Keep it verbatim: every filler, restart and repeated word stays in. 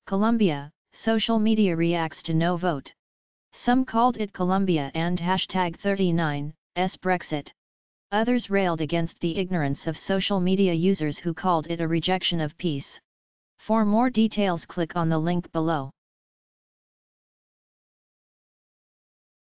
Colombia, social media reacts to no vote. Some called it Colombia and hashtag thirty-nine S Brexit. Others railed against the ignorance of social media users who called it a rejection of peace. For more details, click on the link below.